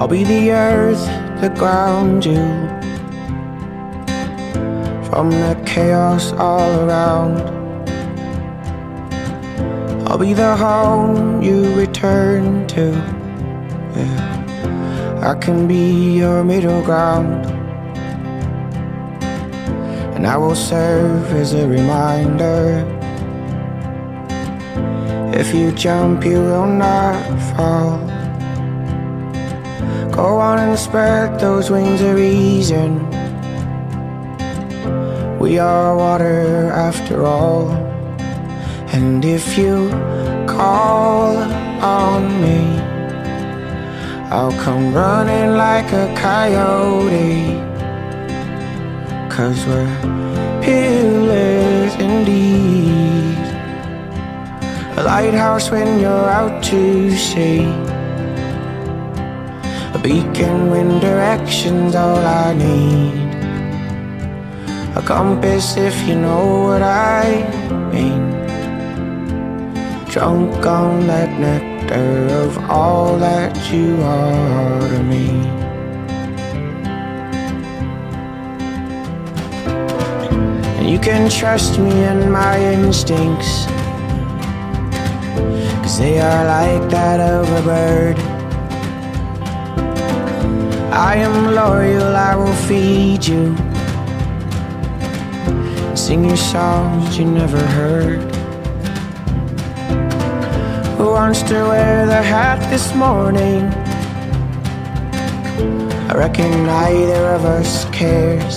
I'll be the earth that grounds you from the chaos all around. I'll be the home you return to. Yeah, I can be your middle ground, and I will serve as a reminder. If you jump, you will not fall. Go on and spread those wings of reason. We are water after all. And if you call on me, I'll come running like a coyote. 'Cause we're pillars indeed, a lighthouse when you're out to sea, a beacon when direction's all I need, a compass if you know what I mean. Drunk on that nectar of all that you are to me. And you can trust me and my instincts, 'cause they are like that of a bird. I am loyal, I will feed you, sing your songs you never heard. Who wants to wear the hat this morning? I reckon neither of us cares,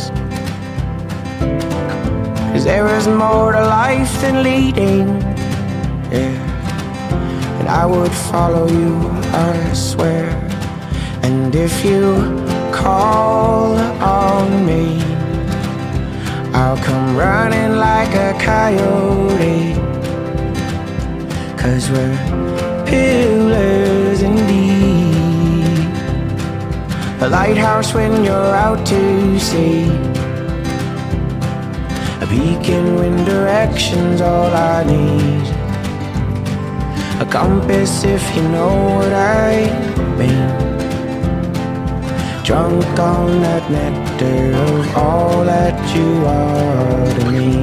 'cause there is more to life than leading. Yeah, and I would follow you, I swear. And if you call on me, I'll come running like a coyote. 'Cause we're pillars indeed, a lighthouse when you're out to sea, a beacon when direction's all I need, a compass if you know what I mean. Drunk on that nectar of all that you are to me.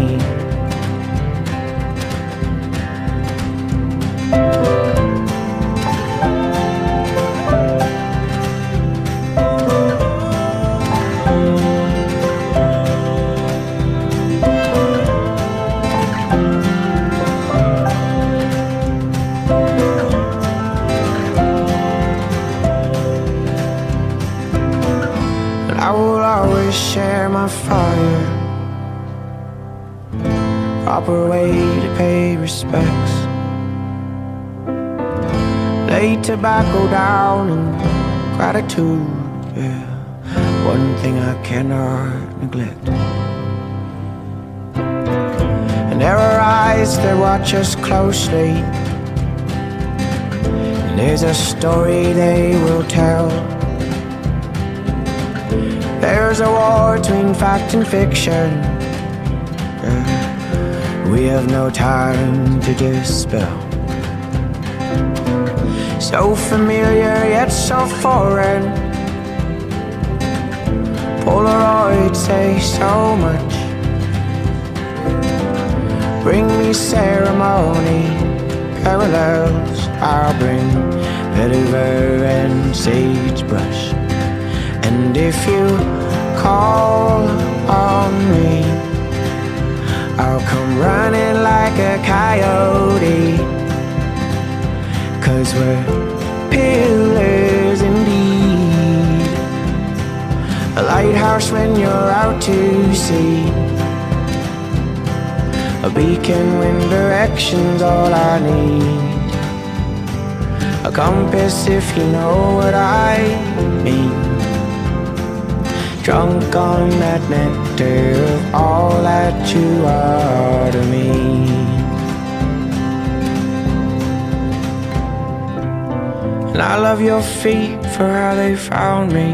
I will always share my fire, proper way to pay respects, lay tobacco down in gratitude. Yeah, one thing I cannot neglect. And there are eyes that watch us closely, and there's a story they will tell. There's a war between fact and fiction. We have no time to dispel. So familiar yet so foreign. Polaroids say so much. Bring me ceremony, parallels. I'll bring vetiver and sagebrush. And if you call on me, I'll come running like a coyote. 'Cause we're pillars indeed, a lighthouse when you're out to sea, a beacon when direction's all I need, a compass if you know what I mean. Drunk on that nectar of all that you are to me. And I love your feet for how they found me,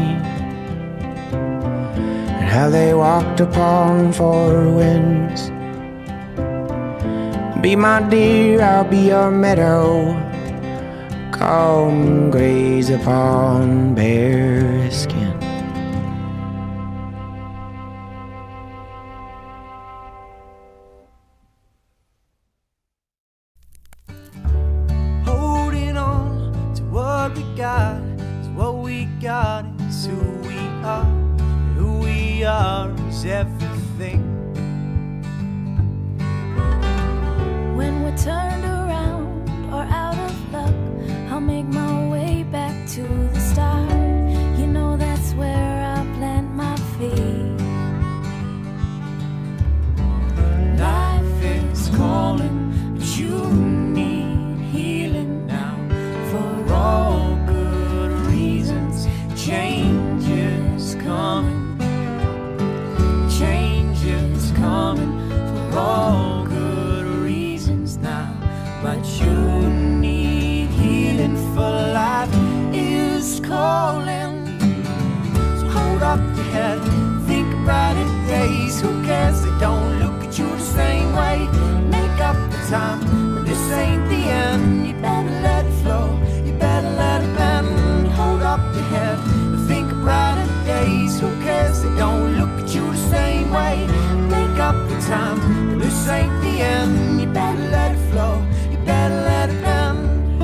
and how they walked upon four winds. Be my deer, I'll be your meadow, come graze upon bare skin. Holding on to what we got, 'cause what we got is who we are, and who we are is everything. When we're turned around or out of luck, I'll make my way back to the start. You know that's where I plant my feet. Life is calling, but you need healing now for all good reasons. Change is coming. Change is coming for all good reasons now. But you need healing, for life is calling. So hold up your head, think about it, days. Who cares? They don't look at you the same way. Make up the time, but this ain't the end. You better let it flow, you better let it bend. Hold up your head, think about it, days. Who cares? They don't look at you the same way. Make up the time, but this ain't the end. You better let it flow, you better let it bend.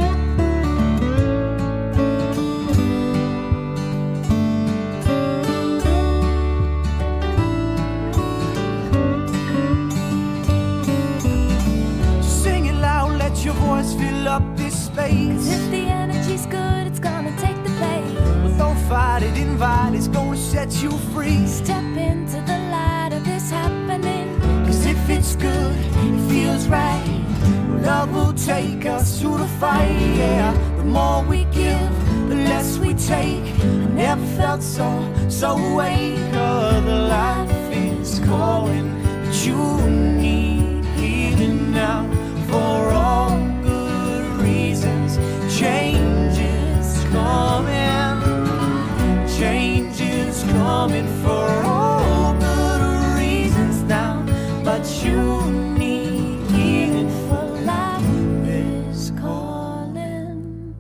Sing it loud, let your voice fill up this space. If the energy's good, it's gonna take the place. Well, don't fight it, invite, it's gonna set you free. Step into the light of this happening. 'Cause if it's good, it feels right. Love will take us to the fight, yeah. The more we give, the less we take. I never felt so awake. The life is calling, but you need healing now for all good reasons. Change is coming. Change is coming for all good reasons now. But you need healing, for life is calling.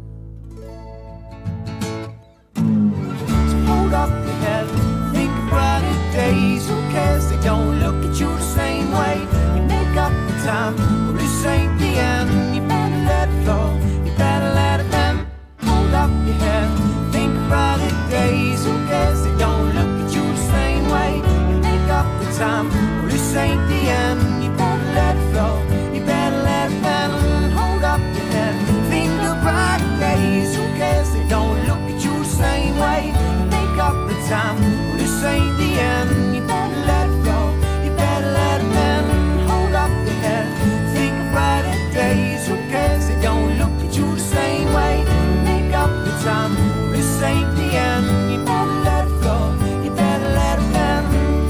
So hold up your head, think about it, days. Who cares? They don't look at you the same way. You make up the time, well, this ain't the end. You better let it flow, you better let it bend. Hold up your head, think about it, days. Who cares? They don't look at you the same way. You make up the time, well, this ain't the end. You better let it flow, you better let it bend. Hold up your head, think about it, days. Who cares? They don't look at you the same way. You make up the time, well, this ain't the end. You better let it go, you better let it bend. Hold up your head, think about it, days. Who cares? They don't look at you the same way. You make up the time, well, this ain't the end. You better let it go, you better let it bend.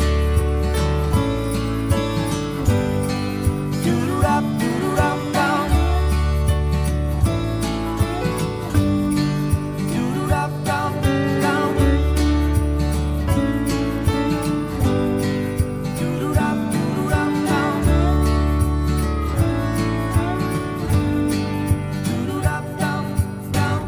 Do-do-dop, do-do-dop, down. Do-do-dop, down, down. Do-do-dop, do-do-dop, down. Do-do-dop, down, down.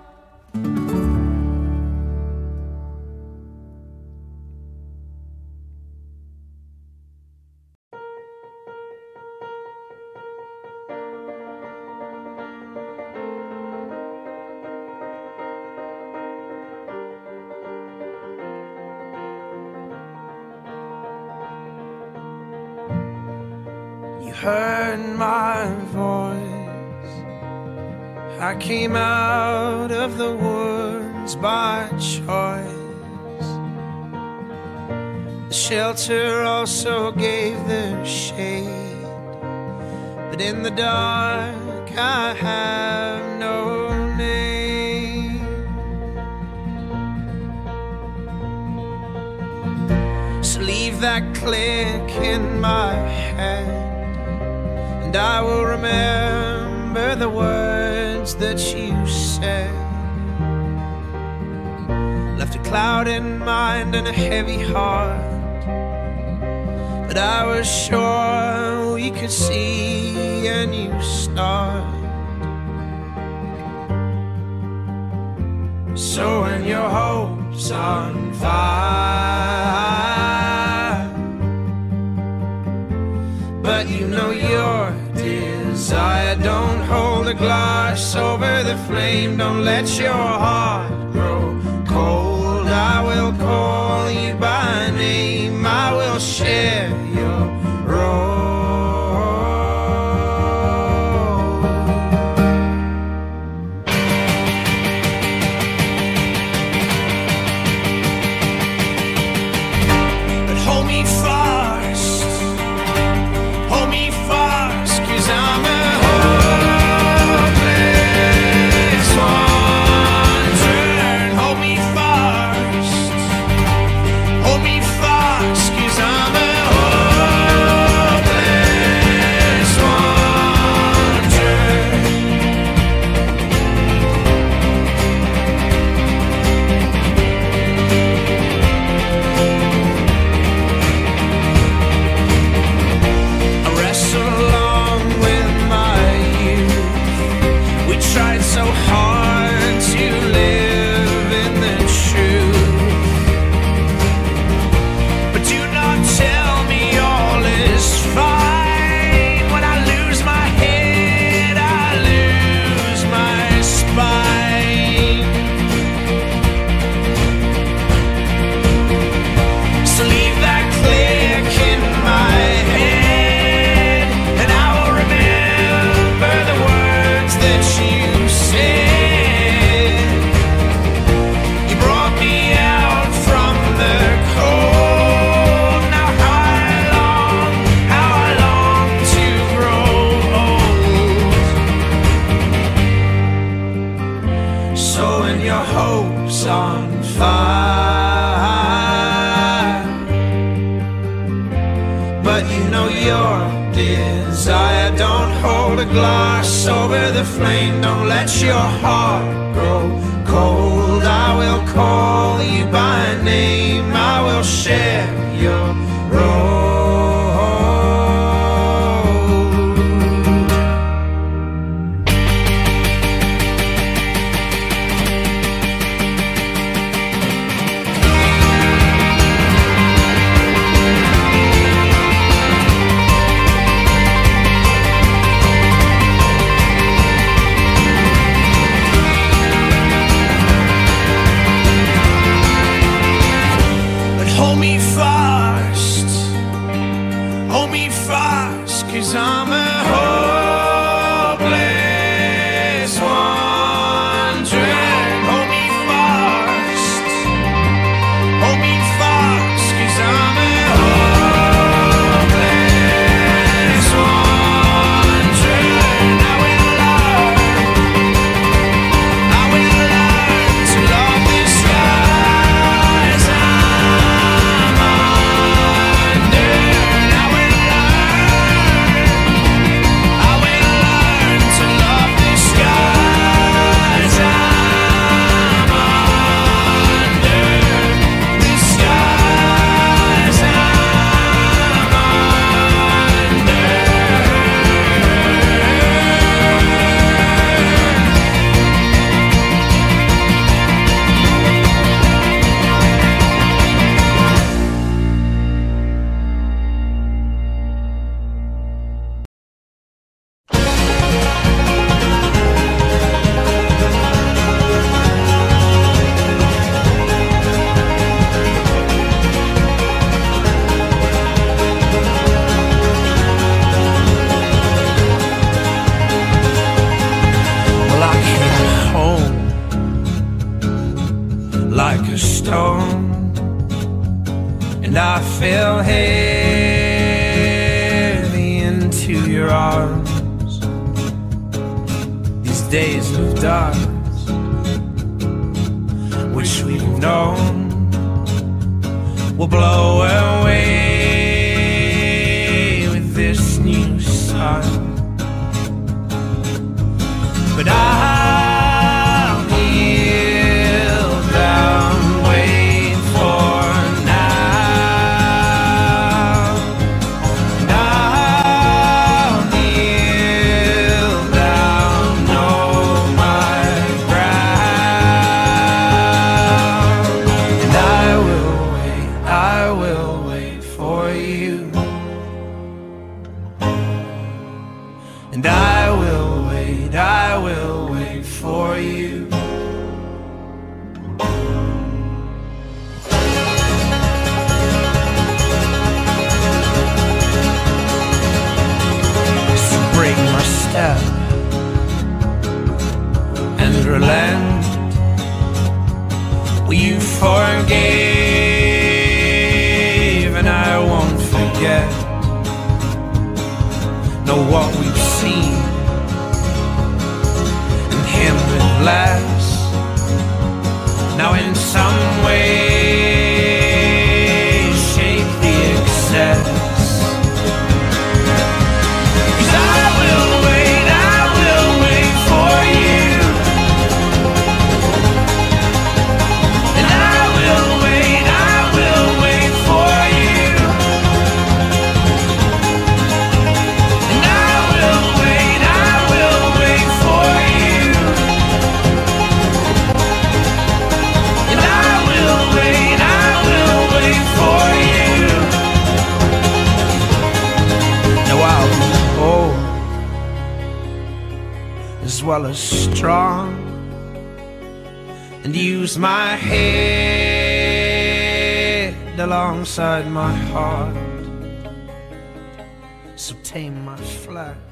You heard my voice. I came out of the woods by choice. The shelter also gave the shade, but in the dark I have no name. So leave that click in my head, and I will remember the words that you said. Left a cloud in mind and a heavy heart, but I was sure we could see a new start. So when your hope's on fire, but you know your desire, don't hold a glass over the flame, don't let your heart grow cold. I will call you by name, I will share your role. But hold me fast, hold me fast, 'cause I'm a hopeless wanderer. Hold me fast, hold me fast, 'cause I'm a hopeless wanderer. I wrestle along with my youth. We tried so hard to live in the truth, but do not tell me all is fine. When I lose my head, I lose my spine. So leave that click in my head, and I will remember the words that you said. You brought me out from the cold. Now how I long to grow old. So when your hope's on fire, but you know your desire, don't hold a glass over the flame, don't let your heart grow cold. I will call you by name, I will share your role. But hold me fast, 'cause I'm a hopeless wanderer. Hold me fast, 'cause I'm a hopeless wanderer. I will learn to love the skies I'm under. I will learn to love the skies I'm under. The skies I'm Well, I came home like a stone, and I fell heavy into your arms. These days of darkness, which we've known, will blow away with this new sun. But I'll kneel down, wait for now. And I'll kneel down, know my ground. forget. Know what we've seen, and him with less. Now in some way shape the excess. 'Cause I will wait for you. And I will wait for you. And I will wait for you. And I will wait for you. Now I'll be old as well as strong, and use my head alongside my heart. So tame my flesh